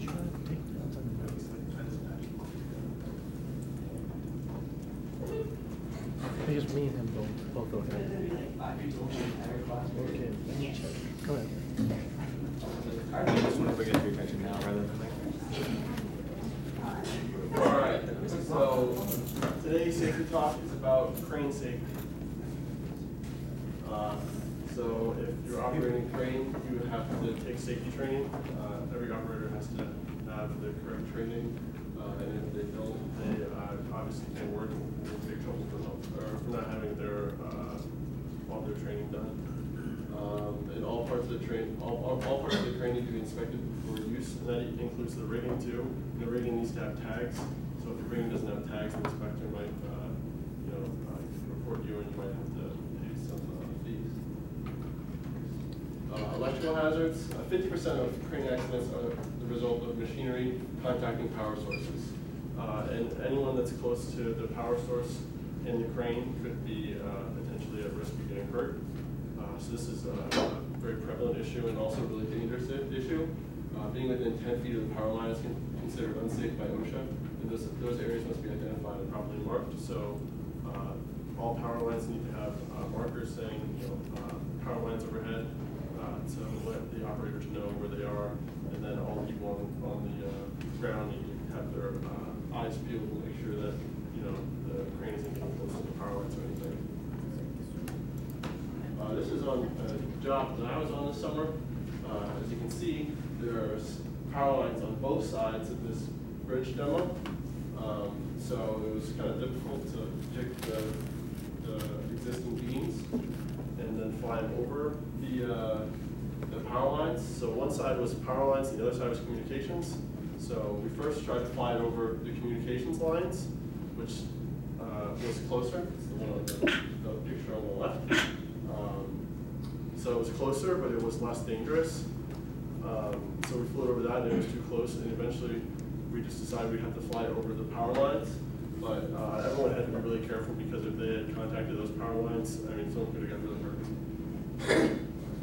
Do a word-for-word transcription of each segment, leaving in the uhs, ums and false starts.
It's just me and him both, both okay. Okay, let me check. Go ahead. I just want to bring it to your attention now rather than later. All right, so today's safety talk is about crane safety. Uh, so if you're operating a crane, you have to take safety training. Uh, every operator has to have the correct training, uh, and if they don't, they uh, obviously can work in big trouble for, not, or for not having their uh, all their training done. Um, and all parts of the train, all, all, all parts of the crane need to be inspected for use, and that includes the rigging too. And the rigging needs to have tags. So if your rigging doesn't have tags, the inspector might, uh, you know, uh, report you, and you might have to pay some uh, fees. Uh, electrical hazards. fifty percent of crane accidents are the result of machinery contacting power sources. Uh, and anyone that's close to the power source in the crane could be uh, potentially at risk of getting hurt. Uh, so this is a, a very prevalent issue and also a really dangerous issue. Uh, being within ten feet of the power line is con considered unsafe by OSHA. And those, those areas must be identified and properly marked. So uh, all power lines need to have uh, markers saying, you know, uh, power lines overhead uh, to let the operators know where they are. And then all people on, on the uh, ground need to have their uh, eyes peeled to make sure that, you know, the crane isn't getting close to the power lines or anything. Uh, this is on a job that I was on this summer. Uh, as you can see, there's power lines on both sides of this bridge demo. Um, so it was kind of difficult to pick the, the existing beams and then fly them over the, uh, the power lines. So one side was power lines, and the other side was communications. So we first tried to fly it over the communications lines, which uh, was closer. It's the one on the, the picture on the left. Um, so it was closer, but it was less dangerous. Um, so we flew over that, and it was too close, and eventually we just decided we'd have to fly over the power lines. But uh, everyone had to be really careful, because if they had contacted those power lines, I mean, someone could have got really hurt.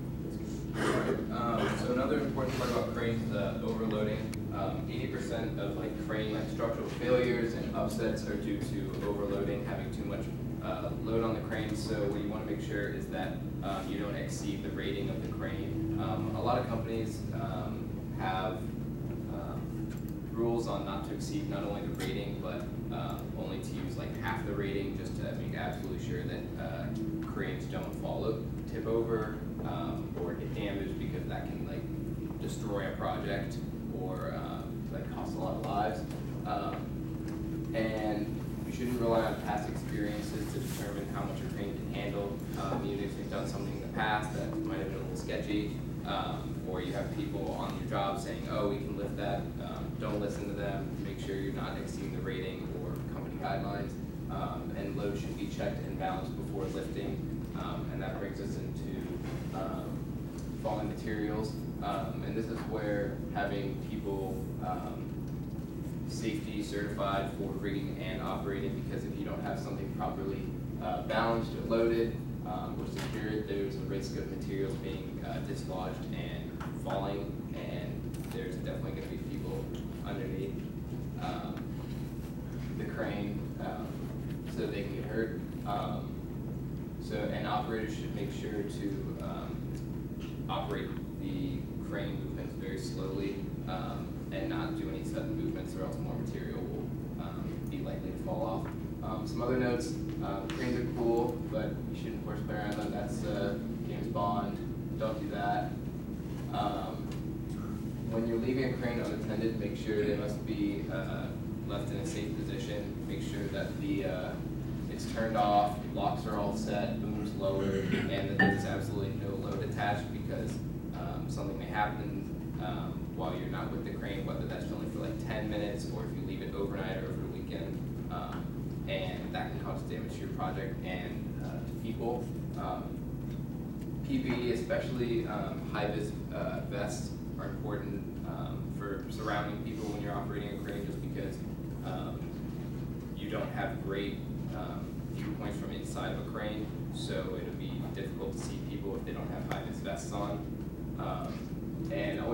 Um, so another important part about cranes is uh, overloading. Um, eighty percent of like crane like structural failures and upsets are due to overloading, having too much uh, load on the crane. So what you want to make sure is that um, you don't exceed the rating of the crane. Um, a lot of companies um, have um, rules on not to exceed not only the rating, but uh, only to use like half the rating, just to make absolutely sure that uh, cranes don't fall over, tip over, um, or get damaged, because that can like destroy a project or um, like cost a lot of lives. Um, and you shouldn't rely on past experiences to determine how much a crane can handle. Um, either if you've done something in the past that might have been a little sketchy, um, or you have people on your job saying, oh, we can lift that. Um, don't listen to them. Make sure you're not exceeding the rating or company guidelines. Um, and load should be checked and balanced before lifting. Um, and that brings us into um, falling materials. Um, and this is where having people um, safety certified for rigging and operating, because if you don't have something properly uh, balanced or loaded um, or secured, there's a risk of materials being uh, dislodged and falling, and there's definitely going to be people underneath um, the crane um, so they can get hurt. Um, so, and operators should make sure to um, operate the crane movements very slowly um, and not do any sudden movements, or else more material will um, be likely to fall off. Um, some other notes: um, cranes are cool, but you shouldn't horseplay around them. That's uh, James Bond. Don't do that. Um, when you're leaving a crane unattended, make sure they must be uh, left in a safe position. Make sure that the uh, it's turned off, locks are all set, booms lowered, and that there's absolutely no load attached, because um, something may happen um, while you're not with the crane, whether that's only for like ten minutes or if you leave it overnight or over the weekend, um, and that can cause damage to your project and uh, to people. Um, P P E, especially um, high-vis uh, vests, are important um, for surrounding people when you're operating a crane, just because um, you don't have great um, viewpoints from inside of a crane, so it'll be difficult to see people if they don't have high-vis vests on. Um, and always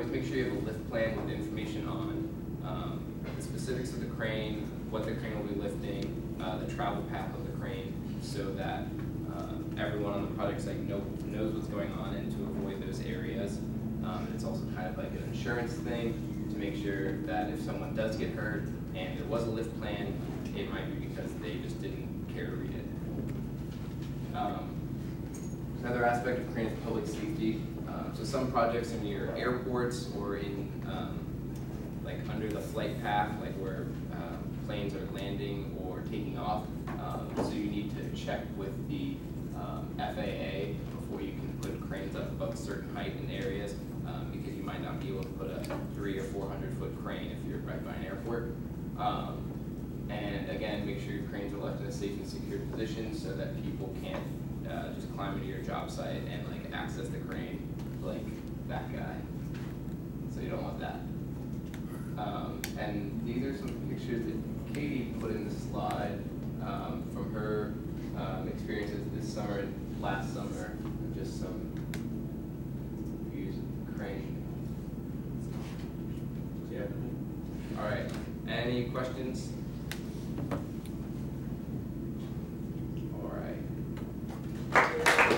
make sure you have a lift plan with information on um, the specifics of the crane, what the crane will be lifting, uh, the travel path of the crane, so that uh, everyone on the project site know, knows what's going on and to avoid those areas. Um, and it's also kind of like an insurance thing to make sure that if someone does get hurt and there was a lift plan, it might be because they just didn't care to read it. Um, another aspect of crane is public safety. Um, so some projects in your airports or in um, like under the flight path, like where um, planes are landing or taking off. Um, so you need to check with the um, F A A before you can put cranes up above a certain height in areas, um, because you might not be able to put a three or four hundred foot crane if you're right by an airport. Um, and again, make sure your cranes are left in a safe and secure position so that people can't uh, just climb into your job site and like access the crane like that guy. So you don't want that. Um, and these are some pictures that Katie put in the slide um, from her um, experiences this summer and last summer, just some views of the crane. Yeah. All right. Any questions? All right.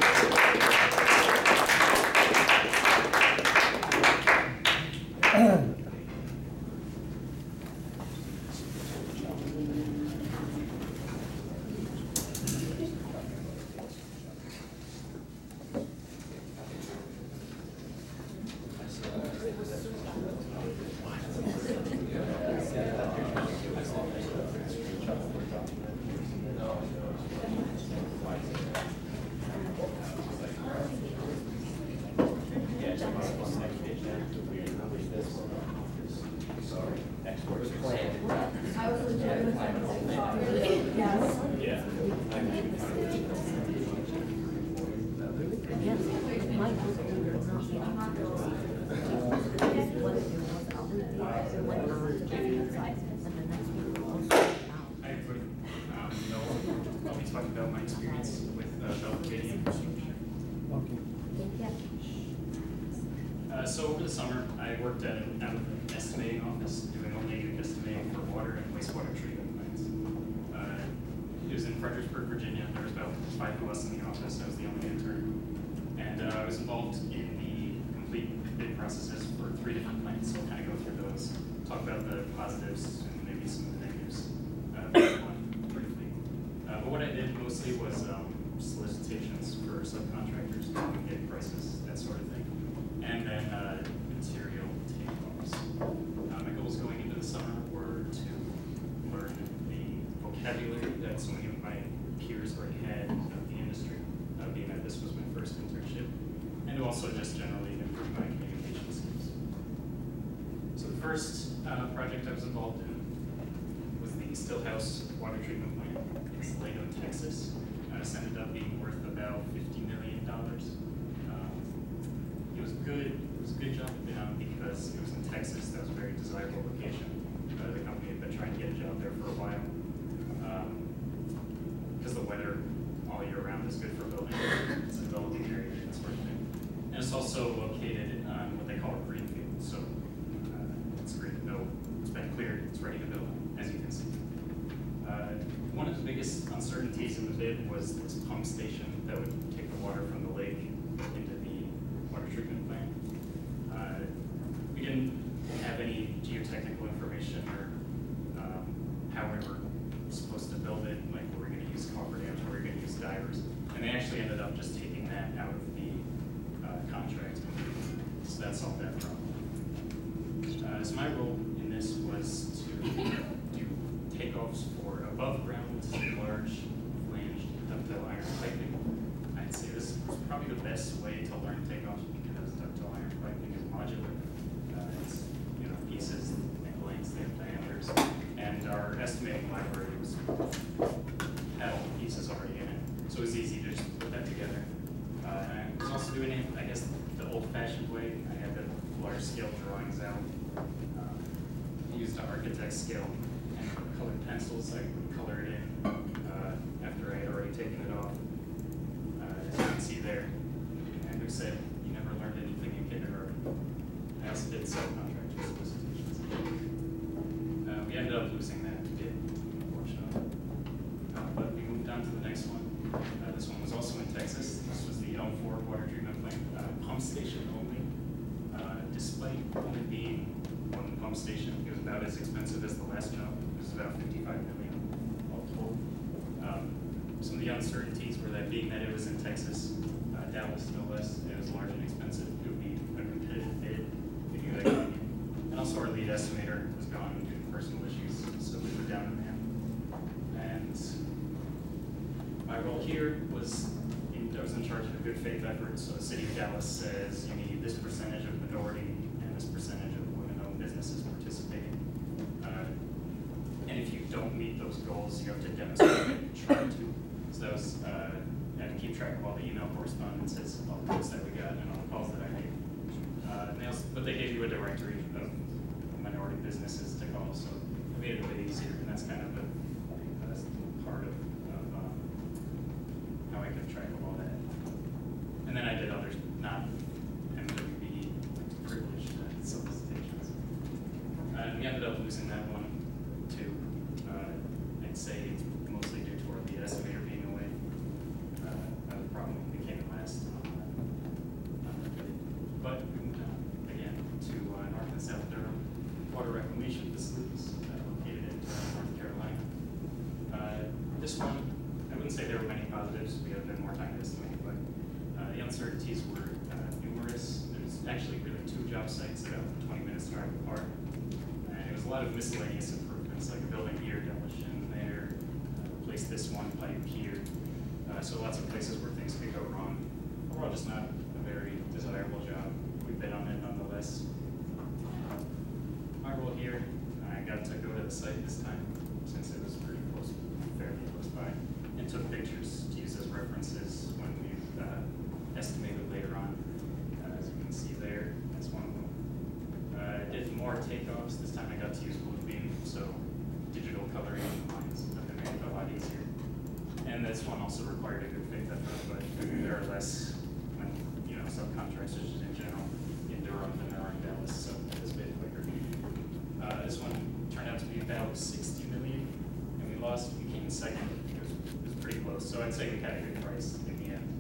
Uh, so over the summer, I worked at an, at an estimating office doing only estimating for water and wastewater treatment plants. Uh, it was in Fredericksburg, Virginia. There was about five of us in the office. I was the only intern. And uh, I was involved in the complete bid processes for three different plants. So I'll kind of go through those, talk about the positives and maybe some of the negatives uh, for each one briefly. Uh, but what I did mostly was um, solicitations for subcontractors, get prices, that sort of thing. And then uh, material takeoffs. Uh, my goals going into the summer were to learn the vocabulary that so many of my peers already had of the industry, uh, being that this was my first internship, and to also just generally improve my communication skills. So the first uh, project I was involved in was the Stillhouse water treatment plant in Salado, Texas. Uh, this ended up being worth about fifty million dollars. It was good. It was a good job um, because it was in Texas. That was a very desirable location. Uh, the company had been trying to get a job there for a while because um, the weather all year round is good for building. It's a developing area, that sort of thing. And it's also located on what they call a greenfield. So uh, it's ready to build. It's been cleared. It's ready to build, as you can see. Uh, one of the biggest uncertainties in the bid was this pump station that would take the water from the lake into the water treatment plant. Uh, we didn't have any geotechnical information or um, how we were supposed to build it, like were we going to use cofferdams, were we going to use divers, and they actually ended up just taking that out of the uh, contract, so that solved that problem. Uh, so my role in this was to do takeoffs for above ground large flanged ductile iron piping. I'd say this was probably the best way to learn takeoffs because ductile iron piping is modular. Uh, it's you know pieces and lengths, they have diameters, and our estimating library was had all the pieces already in it, so it was easy to just put that together. Uh, and I was also doing it, I guess, the old-fashioned way. I had the large-scale drawings out. Uh, I used an architect scale and colored pencils. I would color it in uh, after I had already taken it off. Uh, as you can see there, and who said you never learned anything in kindergarten. I also bid subcontractor solicitations. Uh, we ended up losing that bid, unfortunately. Uh, but we moved on to the next one. Uh, this one was also in Texas. This was the Elm Fork Water Treatment Plant, uh, pump station only. Uh, despite only being one pump station, it was about as expensive as the last job. It was about fifty-five million all told. Um, some of the uncertainties were that being that it was in Texas, uh, Dallas no less, it was large and expensive. It would be a competitive bid. We knew that going in. And also our lead estimator was gone due to personal issues, so we were down a man. And my role here was, in, I was in charge of a good faith effort. So the city of Dallas says you need this percentage of minority and this percentage of women-owned businesses participating. Uh, and if you don't meet those goals, you have to demonstrate that you try to. So that was, uh, I had to keep track of all the email correspondences, all the quotes that we got, and all the calls that I made. Uh, and they also, but they gave you a directory of minority businesses to call, so it made it a bit easier, and that's kind of the that's part of, of um, how I kept track of all that. And then I did others, not M W B privileged uh, solicitations. Uh, and we ended up losing that one too. Uh, I'd say it's mostly due to our lead estimator being away. Uh, that was probably became the last on that. On that bid. But we moved on again to uh, North and South Durham water reclamation facilities uh, located in uh, North Carolina. Uh, this one, I wouldn't say there were many positives. We had a bit more time to estimate, but uh, the uncertainties were uh, numerous. There's actually really two job sites about twenty minutes drive apart. And it was a lot of miscellaneous improvements, like a building here, demolition there, uh, replace this one pipe here. Uh, so lots of places where things could go wrong. Overall, just not a very desirable job. We bid on it nonetheless. My role here, I got to go to the site this time, since it was pretty close, fairly close by, and took pictures to use as references when we uh, estimated later on. Uh, as you can see there, that's one of them. Uh, I did more takeoffs. This time I got to use Bluebeam, so digital coloring on the lines have been made a lot easier. And this one also required a good faith effort, but there are less, when, you know, subcontractors in general in Durham than there are in Dallas, so it was a bit quicker. Uh, this one turned out to be about sixty million, and we lost. We came in second. It was, it was pretty close, so I'd say we had a good price in the end.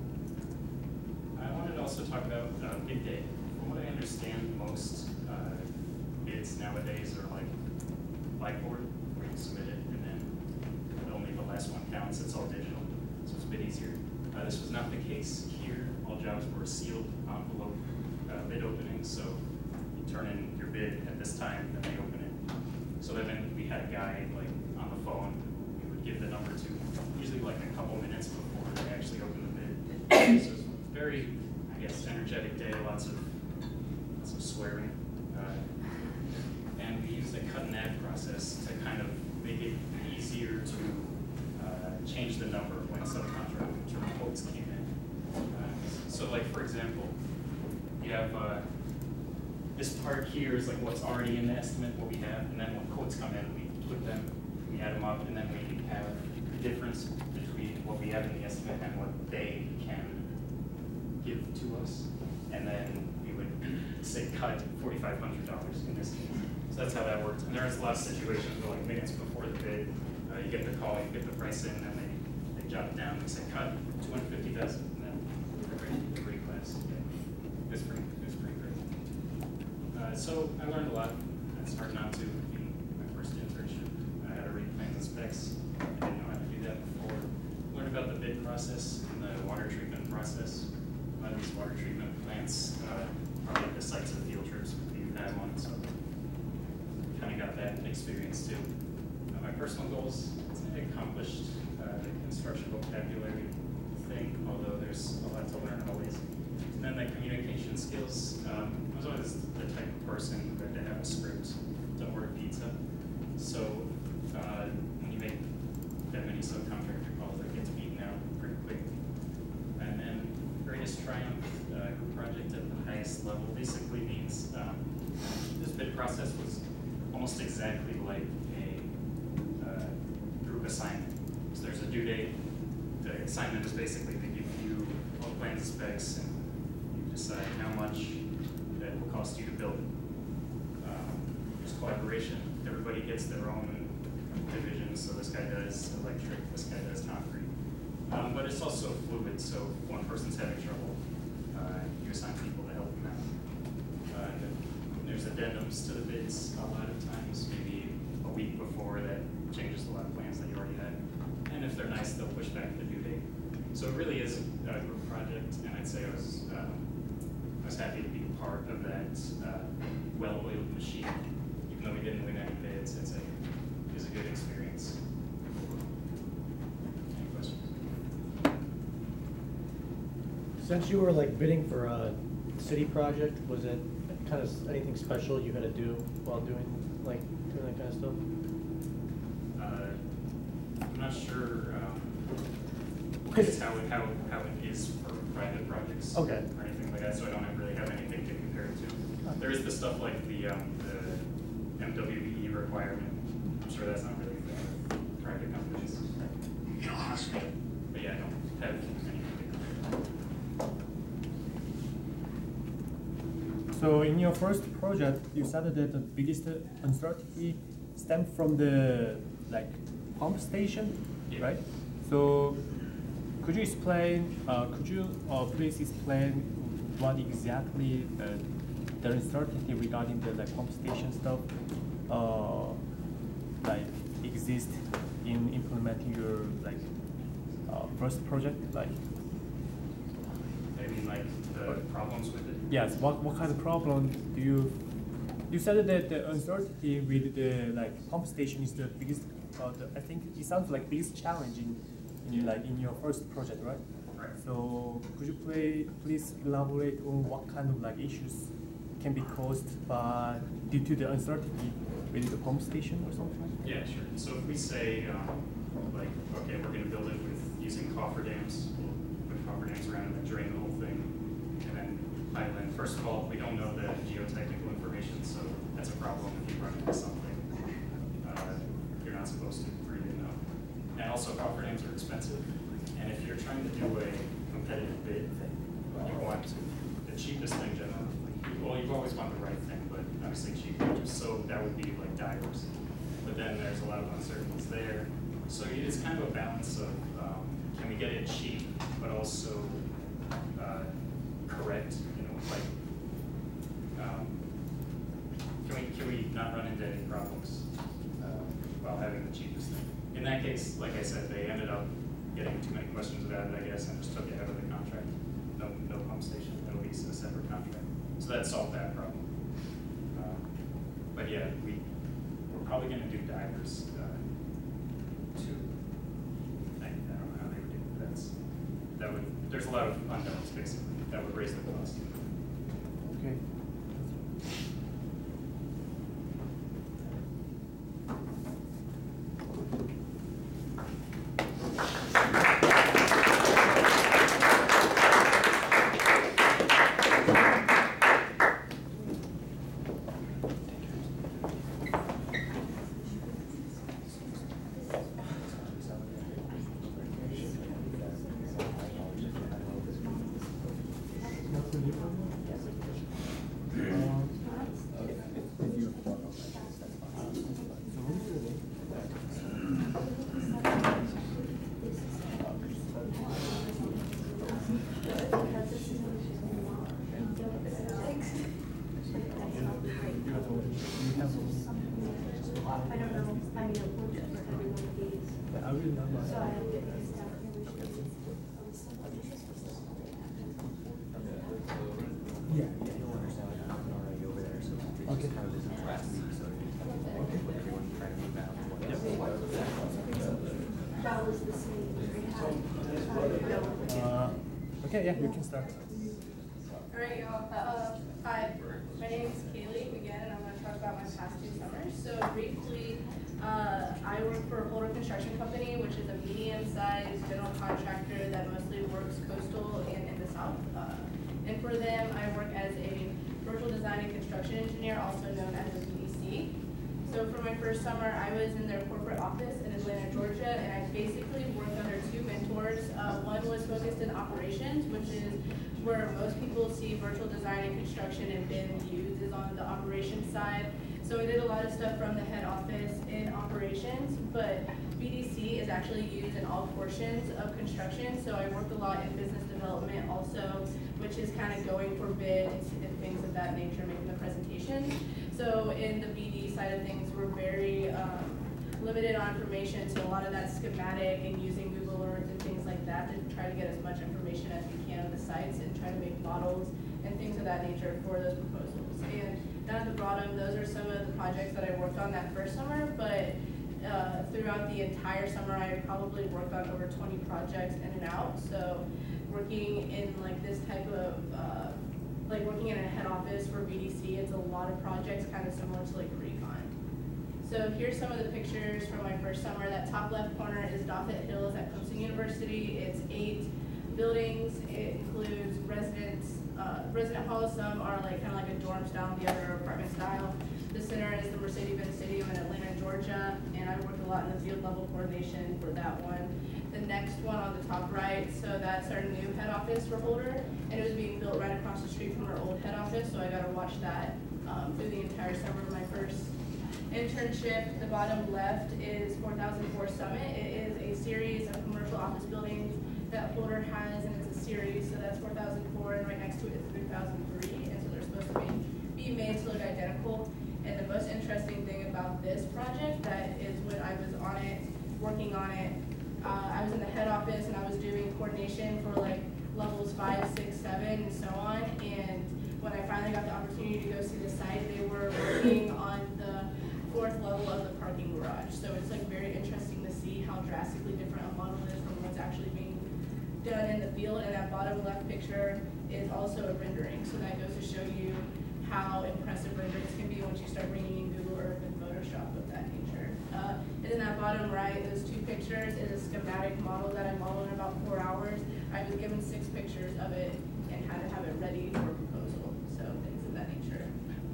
I wanted to also talk about uh, bid day. From what I understand, most uh, bids nowadays are like Blackboard, where you submit it, and then only the last one counts. It's all digital, so it's a bit easier. Uh, this was not the case here. All jobs were sealed envelope uh, bid openings, so you turn in your bid at this time, and they open it. So then we had a guy like on the phone. We would give the number to, usually like a couple minutes before they actually open the bid. So it was very, I guess, energetic day. Lots of lots of swearing, uh, and we used a cut and add process to kind of make it easier to uh, change the number when subcontractor quotes came in. Uh, so, like for example, you have. Uh, This part here is like what's already in the estimate, what we have, and then when quotes come in, we put them, we add them up, and then we have the difference between what we have in the estimate and what they can give to us. And then we would say cut forty-five hundred dollars in this case. So that's how that works. And there's a lot of situations where like minutes before the bid, uh, you get the call, you get the price in, and they, they jot it down, they say cut two hundred fifty thousand, and then the rate class. Yeah. It's pretty, it's pretty great. Uh, so I learned a lot. It's hard not to in my first internship. I had to read plans and specs. I didn't know how to do that before. Learned about the bid process and the water treatment process. A lot of these water treatment plants, uh, probably the sites of field trips if you've had one, so kind of got that experience too. Uh, my personal goals, I accomplished uh, the construction vocabulary thing, although there's a lot to learn always. And then the communication skills. Um, I was always the type of person who had to have a script to order pizza. So uh, when you make that many subcontractor calls, I get to beat now pretty quick. And then greatest triumph uh, group project at the highest level basically means um, this bid process was almost exactly like a uh, group assignment. So there's a due date. The assignment is basically they give you all the plans and specs and decide how much that will cost you to build it. collaboration. Everybody gets their own division, so this guy does electric, this guy does concrete. Um, but it's also fluid, so if one person's having trouble, uh, you assign people to help them out. Uh, and there's addendums to the bids a lot of times, maybe a week before, that changes a lot of plans that you already had. And if they're nice, they'll push back the due date. So it really is a group project, and I'd say I was, um, I was happy to be part of that uh, well-oiled machine. Even though we didn't win any bids, it's a, it was a good experience. Any questions? Since you were like bidding for a city project, was it kind of anything special you had to do while doing like doing that kind of stuff? Uh, I'm not sure um, I guess how, it, how, how it is for private projects Okay. or anything like that, so I don't really have anything to compare it to. There is the stuff like the, um, the M W B E requirement. I'm sure that's not really for private companies. But yeah, I don't have anything to compare. So in your first project, you said that the biggest uncertainty stemmed from the like pump station, Yeah. right? So could you explain? Uh, could you uh, please explain what exactly uh, the uncertainty regarding the like pump station stuff uh, like exist in implementing your like uh, first project? Like I mean, like the problems with it. yes, what what kind of problem do you? You said that the uncertainty with the like pump station is the biggest. Uh, the, I think it sounds like biggest challenge in, in like in your first project, right? Right. So could you play, please elaborate on what kind of like issues can be caused by due to the uncertainty with the pump station or something? Yeah, sure. So if we say, um, like, okay, we're gonna build it with using cofferdams, we'll put cofferdams around and then drain the whole thing, and then pile in. First of all, we don't know the geotechnical information, so that's a problem if you run into something uh, you're not supposed to really know. And also, cofferdams are expensive, and if you're trying to do a competitive bid, you want the cheapest thing generally. Well, you always want the right thing, but obviously cheaper. So that would be like divers. But then there's a lot of uncertainties there. So it's kind of a balance of um, can we get it cheap, but also uh, correct, you know, like um, can we can we not run into any problems uh, while having the cheapest thing? In that case, like I said, they ended up getting too many questions about it, I guess, and just took it out of the contract. No, no pump station. It'll be a separate contract. So that solved that problem. Uh, but yeah, we we're probably going to do divers uh, too. I, I don't know how they would do it. That's that would. There's a lot of unknowns basically that would raise the cost. Okay. I don't know, I mean, a budget for every one of these. I will not. So I have to get this down here. Yeah. You'll understand, like, I'm already over there, so it Okay. just kind of isn't last week, so everyone trying to move out. That was the same. Uh, okay, yeah, you can start. All right, y'all. Uh, hi, my name is Kaylee again, and I'm going to talk about my past two summers. So briefly, uh, I work for Holder Construction Company, which is a medium-sized general contractor that mostly works coastal and in the south. Uh, and for them, I work as a virtual design and construction engineer, also known as a V D C. So for my first summer, I was in their corporate office in Atlanta, Georgia, and I basically worked under two mentors. Uh, one was focused in operations, which is where most people see virtual design and construction and B I M used is on the operations side. So I did a lot of stuff from the head office in operations, but B D C is actually used in all portions of construction. So I worked a lot in business development also, which is kind of going for bids and things of that nature, making the presentations. So in the B D side of things, we're very um, limited on information, so a lot of that schematic and using Google Earth and things like that to try to get as much information as we can of the sites and try to make models and things of that nature for those proposals. And down at the bottom, those are some of the projects that I worked on that first summer, but uh, throughout the entire summer, I probably worked on over twenty projects in and out. So working in like this type of, uh, like working in a head office for B D C, it's a lot of projects kind of similar to like Recon. So here's some of the pictures from my first summer. That top left corner is Doffett Hills at Clemson University. It's eight buildings. It includes residence, uh, resident halls. Some are like kind of like a dorm style, the other are apartment style. The center is the Mercedes-Benz Stadium in Atlanta, Georgia, and I worked a lot in the field level coordination for that one. The next one on the top right, so that's our new head office for Holder, and it was being built right across the street from our old head office, so I got to watch that um, through the entire summer of my first internship. The bottom left is four thousand four Summit. It is a series of commercial office buildings that Holder has, and it's a series, so that's four thousand four, and right next to it is three thousand three, and so they're supposed to be, be made to look identical. And the most interesting thing about this project that is when I was on it, working on it, uh, I was in the head office and I was doing coordination for like levels five, six, seven, and so on. And when I finally got the opportunity to go see the site, they were working on the fourth level of the parking garage. So it's like very interesting to see how drastically different a model is from what's actually being done in the field. And that bottom left picture is also a rendering. So that goes to show you how impressive renderings can be once you start bringing in Google Earth and Photoshop of that nature. Uh, and in that bottom right, those two pictures is a schematic model that I modeled in about four hours. I was given six pictures of it and had to have it ready for proposal, so things of that nature.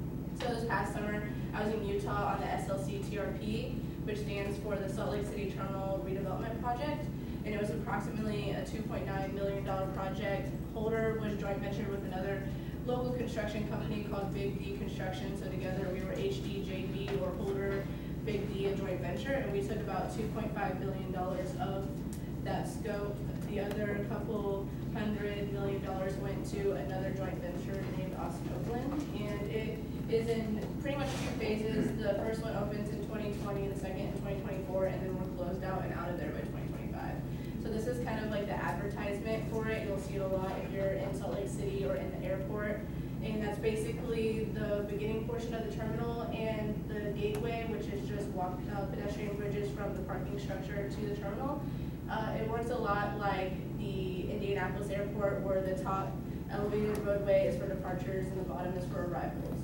So this past summer, I was in Utah on the S L C T R P, which stands for the Salt Lake City Terminal Redevelopment Project, and it was approximately a two point nine million dollar project. Holder was joint ventured with another local construction company called Big D Construction. So together we were H D J V or Holder, Big D, a joint venture, and we took about two point five billion dollars of that scope. The other couple hundred million dollars went to another joint venture named Austin Oakland, and it is in pretty much two phases. The first one opens in twenty twenty, the second in twenty twenty-four, and then we're closed out and out of there by twenty twenty-five. So this is kind of like the advertisement for it. You'll see it a lot if you're in Salt Lake City or in the airport. And that's basically the beginning portion of the terminal and the gateway, which is just walk uh, pedestrian bridges from the parking structure to the terminal. Uh, it works a lot like the Indianapolis airport, where the top elevated roadway is for departures and the bottom is for arrivals.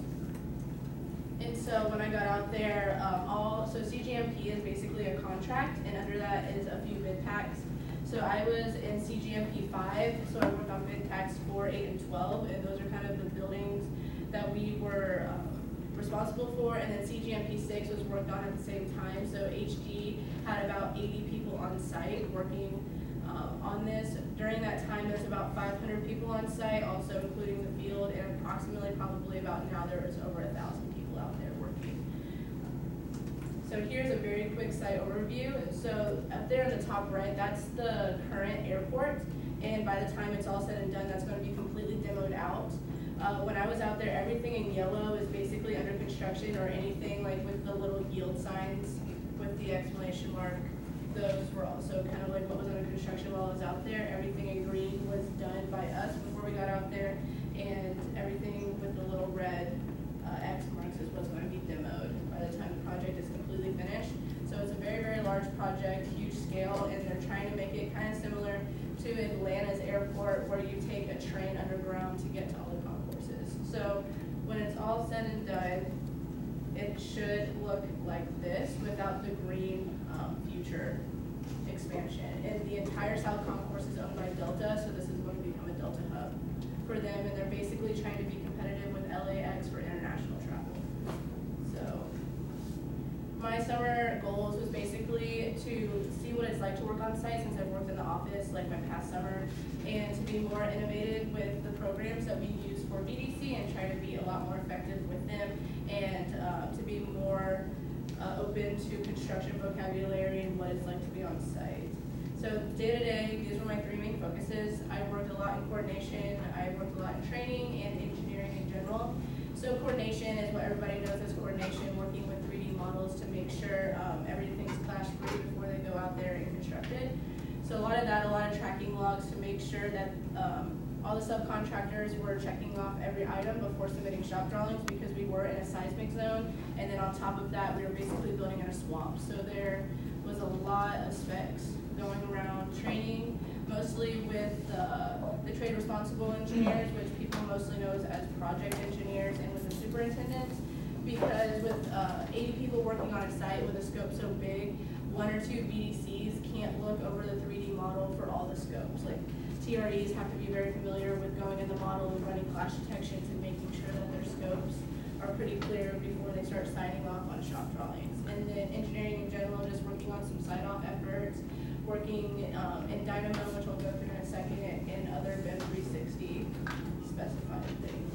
And so when I got out there, um, all so C G M P is basically a contract, and under that is a few bid packs. So I was in C G M P five, so I worked on bid packs four, eight, and twelve, and those are kind of the buildings that we were um, responsible for. And then C G M P six was worked on at the same time. So H D had about eighty people on site working um, on this. During that time, there's about five hundred people on site, also including the field, and approximately probably about now there's over a thousand people out there working. So here's a very quick site overview. So up there in the top right, that's the current airport. And by the time it's all said and done, that's going to be completely demoed out. Uh, when I was out there, everything in yellow is basically under construction, or anything like with the little yield signs with the exclamation mark. Those were also kind of like what was under construction while I was out there. Everything in green was done by us before we got out there. And everything with the little red uh, X marks is what's going to be demoed by the time the project is completely finished. So it's a very, very large project, huge scale, and they're trying to make it kind of similar to Atlanta's airport, where you take a train underground to get to all the concourses. So when it's all said and done, it should look like this without the green um, future expansion. And the entire South Concourse is owned by Delta, so this is going to become a Delta hub for them, and they're basically trying to be competitive with L A X for international travel. So my summer goals was basically to see what it's like to work on site, since I've worked in the office like my past summer, and to be more innovative with the programs that we use for B D C and try to be a lot more effective with them, and uh, to be uh, open to construction vocabulary and what it's like to be on site. So day to day, these were my three main focuses. I worked a lot in coordination, I worked a lot in training and engineering in general. So coordination is what everybody knows as coordination, working with three D models to make sure um, everything's clash free before they go out there and construct it. So a lot of that, a lot of tracking logs to make sure that um, all the subcontractors were checking off every item before submitting shop drawings, because we were in a seismic zone, and then on top of that, we were basically building in a swamp. So there was a lot of specs going around, training mostly with uh, the trade responsible engineers, which people mostly know as project engineers, and with the superintendents, because with uh, eighty people working on a site with a scope so big, one or two B D Cs can't look over the three D model for all the scopes. Like T R Es have to be very familiar with going in the model and running clash detections and making sure that their scopes are pretty clear before they start signing off on shop drawings. And then engineering in general, just working on some sign-off efforts, working um, in Dynamo, which we'll go through in a second, and other B I M three sixty specified things.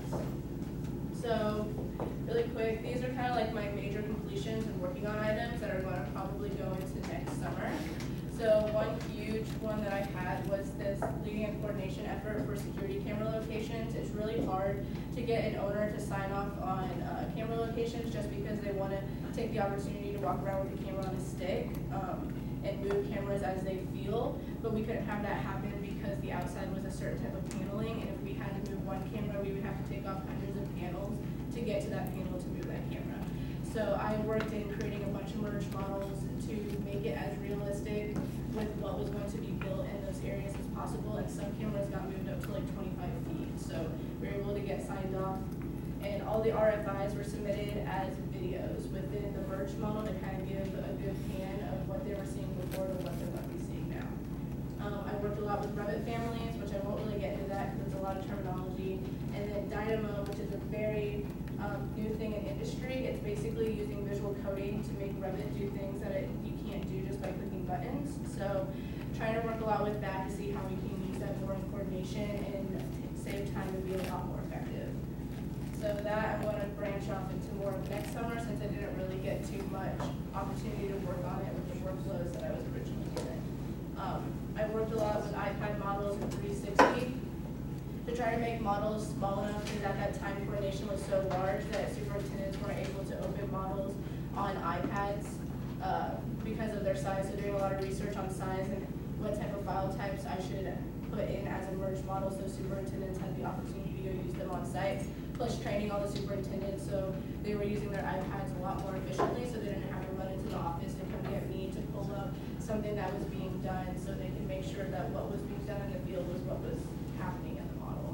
So really quick, these are kind of like my major completions and working on items that are going to probably go into next summer. So one huge one that I had was this leading and coordination effort for security camera locations. It's really hard to get an owner to sign off on uh, camera locations just because they want to take the opportunity to walk around with the camera on a stick um, and move cameras as they feel. But we couldn't have that happen because the outside was a certain type of paneling, and if we had to move one camera, we would have to take off hundreds of panels to get to that panel to move that camera. So I worked in creating a bunch of merge models to make it as realistic with what was going to be built in those areas as possible, and some cameras got moved up to like twenty-five feet, so we were able to get signed off. And all the R F Is were submitted as videos within the merge model to kind of give a good pan of what they were seeing before to what they're going to be seeing now. Um, I worked a lot with Revit families, which I won't really get into that because it's a lot of terminology. And then Dynamo, which is a very um, new thing in industry. It's basically using visual coding to make Revit do things that it, you can't do just by clicking buttons. So trying to work a lot with that to see how we can use that more in coordination and save time and be a lot more effective. So that I'm going to branch off into more of next summer, since I didn't really get too much opportunity to work on it with the workflows that I was originally given. Um, I worked a lot with iPad models in three sixty to try to make models small enough, because at that time coordination was so large that superintendents weren't able to open models on iPads uh, because of their size. So doing a lot of research on size and what type of file types I should put in as a merged model, so superintendents had the opportunity to go use them on site, plus training all the superintendents so they were using their iPads a lot more efficiently, so they didn't have to run into the office to come get me to pull up something that was being done, so they could make sure that what was being done in the field was what was happening in the model.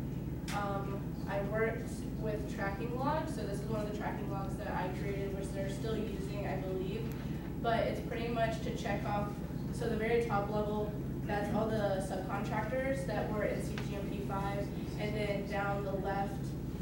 Um, I worked with tracking logs, so this is one of the tracking logs that I created, which they're still using, I believe, but it's pretty much to check off. So the very top level, that's all the subcontractors that were in C G M P five, and then down the left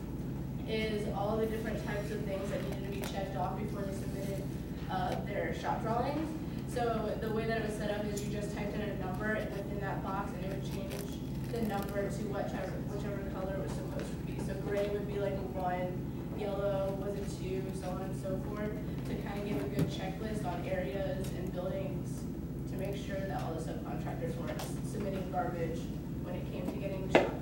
is all the different types of things that needed to be checked off before they submitted uh, their shop drawings. So the way that it was set up is you just typed in a number within that box, and it would change the number to whichever whichever color it was supposed to be. So gray would be like a one, yellow was a two, so on and so forth, to kind of give a good checklist on areas and buildings to make sure that all the subcontractors weren't submitting garbage when it came to getting shop